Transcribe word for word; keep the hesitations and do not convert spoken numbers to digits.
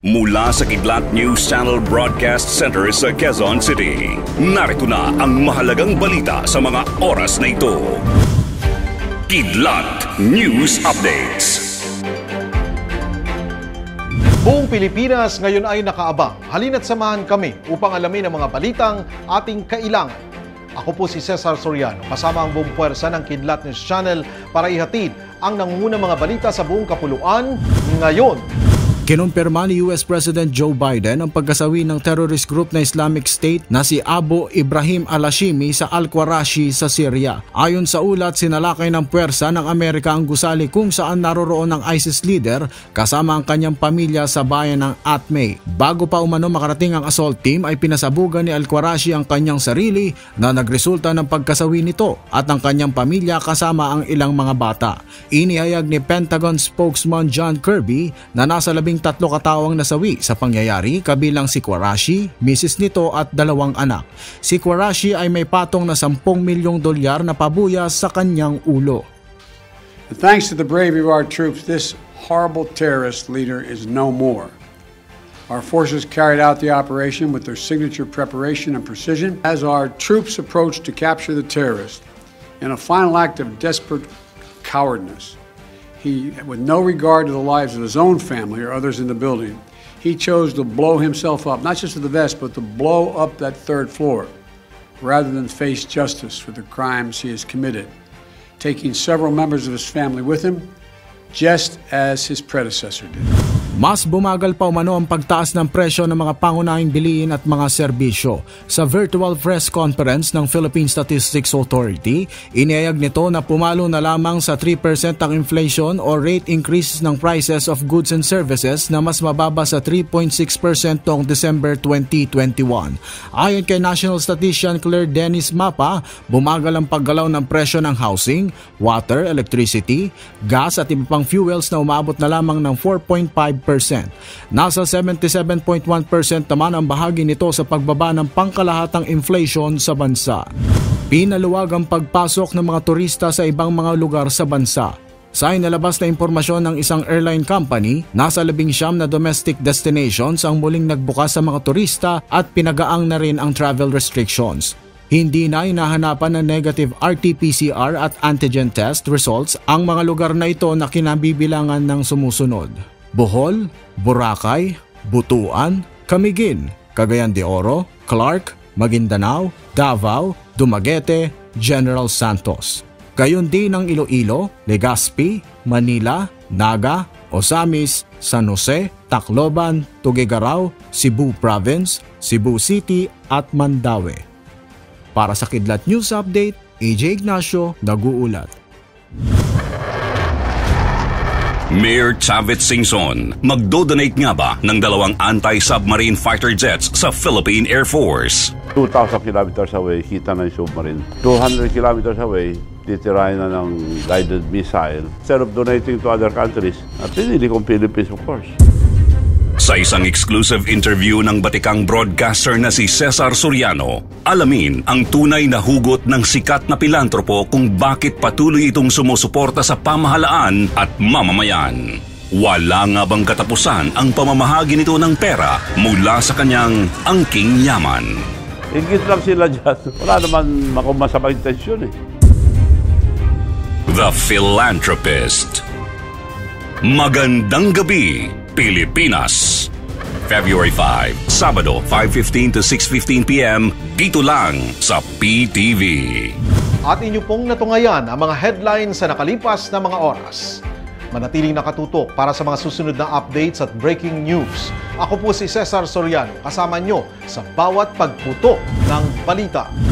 Mula sa Kidlat News Channel Broadcast Center sa Quezon City, narito na ang mahalagang balita sa mga oras na ito. Kidlat News Updates. Buong Pilipinas ngayon ay nakaabang. Halina't samahan kami upang alamin ang mga balitang ating kailangan. Ako po si Cesar Soriano, kasama ang buong puwersa ng Kidlat News Channel para ihatid ang nangungunang mga balita sa buong kapuluan ngayon. Kinumpirma ni U S President Joe Biden ang pagkasawi ng terrorist group na Islamic State na si Abu Ibrahim al-Hashimi sa Al-Qurashi sa Syria. Ayon sa ulat, sinalakay ng puwersa ng Amerika ang gusali kung saan naroroon ang ISIS leader kasama ang kanyang pamilya sa bayan ng Atmeh. Bago pa umano makarating ang assault team ay pinasabugan ni Al-Qurashi ang kanyang sarili na nagresulta ng pagkasawi nito at ang kanyang pamilya kasama ang ilang mga bata. Inihayag ni Pentagon spokesman John Kirby na nasa labing tatlo katawang nasawi sa pangyayari, kabilang si Qurashi, misis nito at dalawang anak. Si Qurashi ay may patong na sampung milyong dolyar na pabuya sa kanyang ulo. And thanks to the bravery of our troops, this horrible terrorist leader is no more. Our forces carried out the operation with their signature preparation and precision as our troops approached to capture the terrorist. In a final act of desperate cowardness, he, with no regard to the lives of his own family or others in the building, he chose to blow himself up, not just to the vest, but to blow up that third floor, rather than face justice for the crimes he has committed, taking several members of his family with him, just as his predecessor did. Mas bumagal pa umano ang pagtaas ng presyo ng mga pangunahing bilihin at mga serbisyo. Sa virtual press conference ng Philippine Statistics Authority, inihayag nito na pumalo na lamang sa three percent ang inflation o rate increase ng prices of goods and services na mas mababa sa three point six percent noong December twenty twenty-one. Ayon kay National Statistician Claire Dennis Mapa, bumagal ang paggalaw ng presyo ng housing, water, electricity, gas at iba pang fuels na umabot na lamang ng four point five percent. Nasa seventy-seven point one percent naman ang bahagi nito sa pagbaba ng pangkalahatang inflation sa bansa. Pinaluwag ang pagpasok ng mga turista sa ibang mga lugar sa bansa. Sa inalabas na impormasyon ng isang airline company, nasa labing siyam na domestic destinations ang muling nagbukas sa mga turista at pinagaang na rin ang travel restrictions. Hindi na inahanapan ng negative R T P C R at antigen test results ang mga lugar na ito na kinabibilangan ng sumusunod: Bohol, Boracay, Butuan, Camiguin, Cagayan de Oro, Clark, Maguindanao, Davao, Dumaguete, General Santos. Gayon din ang Iloilo, Legazpi, Manila, Naga, Osamis, San Jose, Tacloban, Tuguegarao, Cebu Province, Cebu City at Mandaue. Para sa Kidlat News Update, A J Ignacio, nag-uulat. Mayor Chavit Singson, magdodonate nga ba ng dalawang anti-submarine fighter jets sa Philippine Air Force? two thousand kilometers away, kita na yung submarine. two hundred kilometers away, titirahin na ng guided missile. Instead of donating to other countries, at pinili kong Philippines, of course. Sa isang exclusive interview ng batikang broadcaster na si Cesar Soriano, alamin ang tunay na hugot ng sikat na pilantropo kung bakit patuloy itong sumusuporta sa pamahalaan at mamamayan. Wala nga bang katapusan ang pamamahagi nito ng pera mula sa kanyang angking yaman? Ingit lang sila dyan. Wala naman makumasamang intensyon eh. The Philanthropist. Magandang gabi, Pilipinas. February five, Sabado, five fifteen to six fifteen p m dito lang sa P T V. At inyo pong natungayan ang mga headlines sa nakalipas na mga oras. Manatiling nakatutok para sa mga susunod na updates at breaking news. Ako po si Cesar Soriano, kasama nyo sa bawat pagputok ng balita.